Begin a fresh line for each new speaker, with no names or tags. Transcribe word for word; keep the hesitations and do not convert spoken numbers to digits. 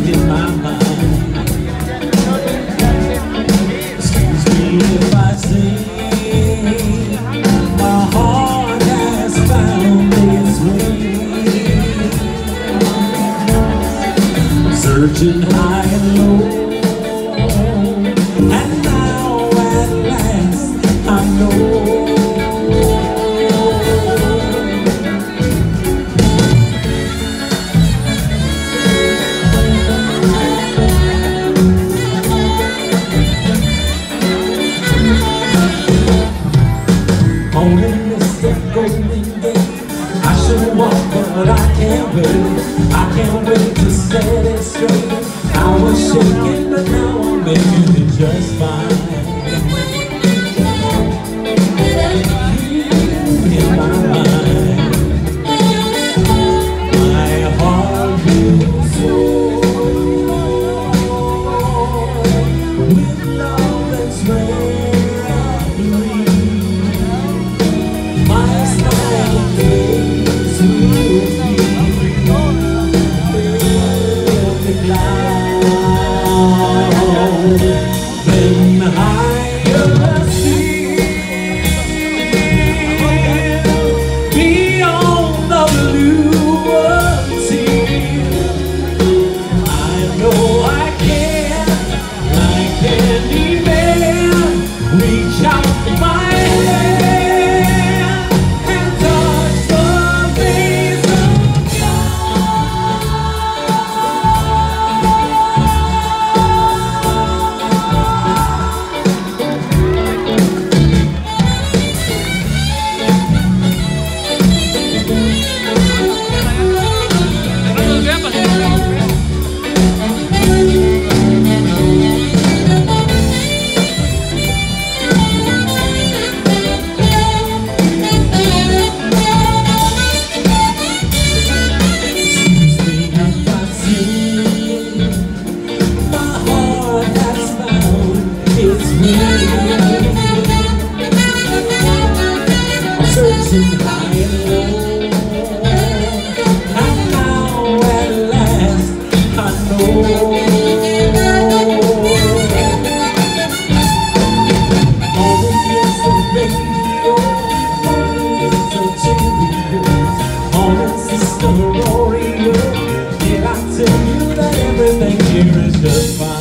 in my mind. Excuse me if I say my heart has found its way, searching high and low, and now at last I know. But I can't wait, I can't wait to set it straight. I was shaking, but now I'm making it just fine. In my mind, my heart will soar with love that's rarely. My smile days will be the cloud, then higher still, beyond the blue sea. I know I can, I can't even reach out my hand and touch the face of searching high and low, and now at last I know. All the years of radio, all the years of Cheerios, all the sister Oreo, did I tell you that everything here is just fine?